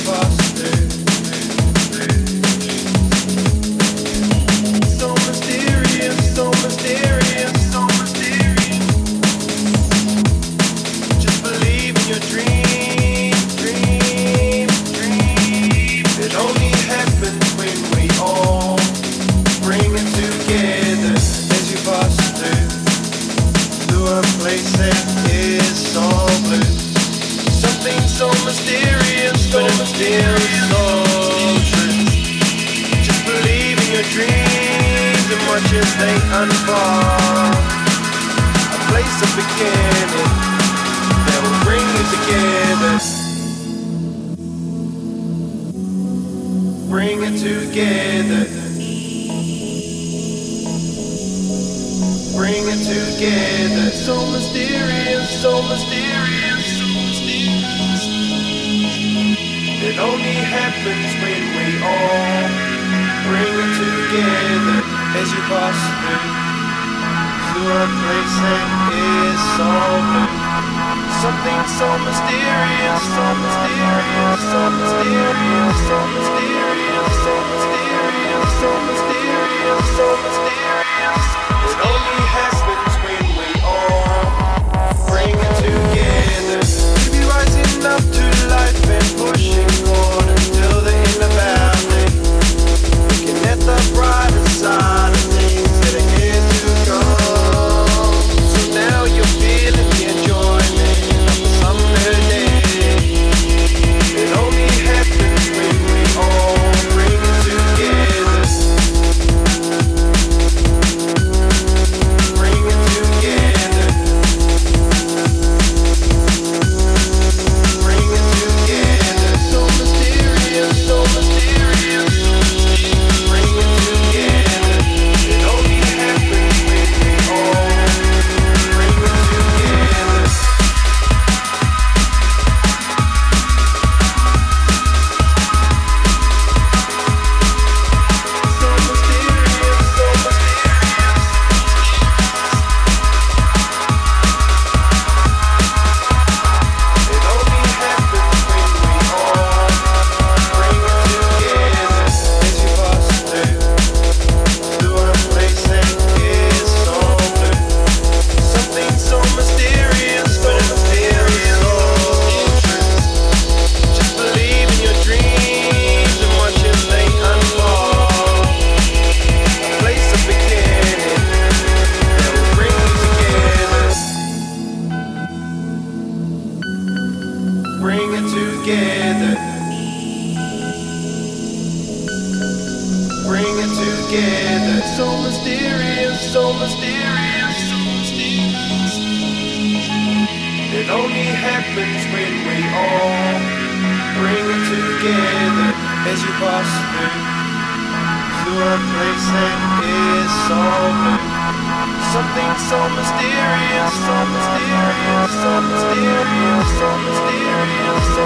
pass through. So mysterious, so mysterious, so mysterious. Just believe in your dream, dream, dream. It only happens when we all bring it together as you pass through a place that is so blue. Something so mysterious, so mysterious, so true. Just believe in your dreams and watch as they unfold. A place of beginning that will bring you together. Bring it together. Bring it together. So mysterious, so mysterious, so mysterious. It only happens when we all bring it together as you pass through a place that is so blue. Something so mysterious, so mysterious, so mysterious, so mysterious, so mysterious, so mysterious, so mysterious. It only happens when we all bring it together. To be rising up to life and pushing forward until the end of our day. Looking at the brighter side of things that are yet to come. So now you're feeling the enjoyment of the summer day. It only happens when we all bring it together. Bring it together. Bring it together. So mysterious, so mysterious. Bring it together. It only happens when we all bring it together. So mysterious, so mysterious. It only happens when we all bring it together as you pass through a place that is so blue. Something so mysterious, so mysterious, so true. Just believe in your dreams and watch as they unfold. A place of beginning that will bring you together. Bring it together. Bring it together. So mysterious, so mysterious, so mysterious. It only happens when we all bring it together as you pass through a place that is so blue. Something so mysterious, so mysterious, so mysterious, so mysterious, so